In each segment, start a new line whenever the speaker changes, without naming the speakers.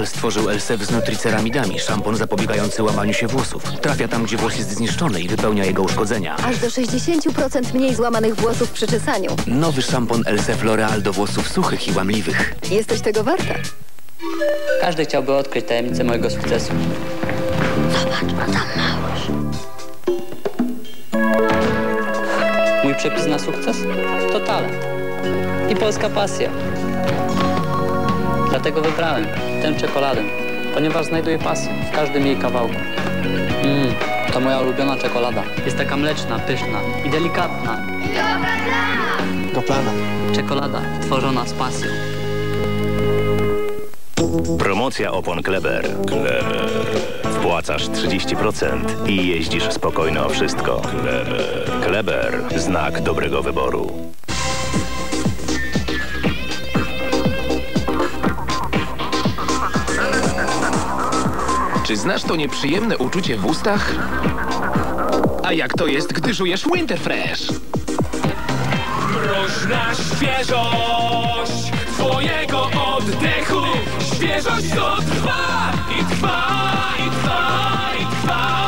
stworzył Elseve z nutriceramidami, szampon zapobiegający łamaniu się włosów. Trafia tam, gdzie włos jest zniszczony i wypełnia jego uszkodzenia.
Aż do 60% mniej złamanych włosów przy czesaniu.
Nowy szampon Elseve L'Oreal do włosów suchych i łamliwych.
Jesteś tego warta.
Każdy chciałby odkryć tajemnicę mojego sukcesu.
Zobacz, ma tam małość.
Mój przepis na sukces? To talent. I polska pasja. Dlatego wybrałem tę czekoladę, ponieważ znajduję pasję w każdym jej kawałku. To moja ulubiona czekolada. Jest taka mleczna, pyszna i delikatna.
Goplana.
Czekolada tworzona z pasją.
Promocja opon Kleber. Wpłacasz 30% i jeździsz spokojno o wszystko. Kleber. Znak dobrego wyboru.
Czy znasz to nieprzyjemne uczucie w ustach? A jak to jest, gdy żujesz Winterfresh?
Mroźna świeżość twojego oddechu. Świeżość to trwa i trwa i trwa i trwa.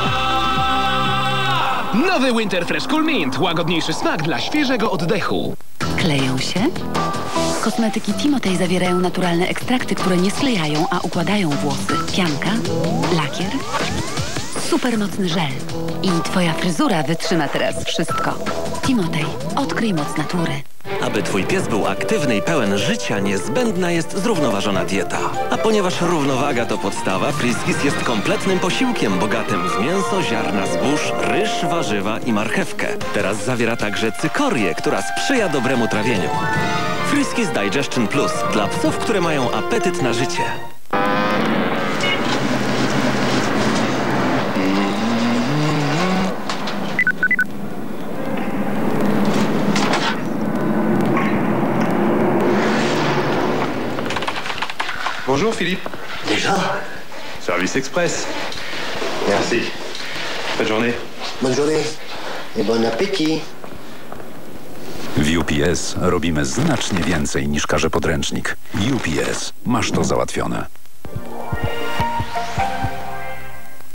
Nowy Winterfresh Cool Mint. Łagodniejszy smak dla świeżego oddechu.
Kleją się? Kosmetyki Timotej zawierają naturalne ekstrakty, które nie sklejają, a układają włosy. Pianka, lakier, supermocny żel. I twoja fryzura wytrzyma teraz wszystko. Timotej, odkryj moc natury.
Aby twój pies był aktywny i pełen życia, niezbędna jest zrównoważona dieta. A ponieważ równowaga to podstawa, Friskies jest kompletnym posiłkiem bogatym w mięso, ziarna zbóż, ryż, warzywa i marchewkę. Teraz zawiera także cykorię, która sprzyja dobremu trawieniu. Friskies Digestion Plus dla psów, które mają apetyt na życie.
Bonjour Philippe.
Déjà?
Service express.
Merci.
Bonne journée.
Bonne journée et bon appétit.
W UPS robimy znacznie więcej niż każe podręcznik. UPS. Masz to załatwione.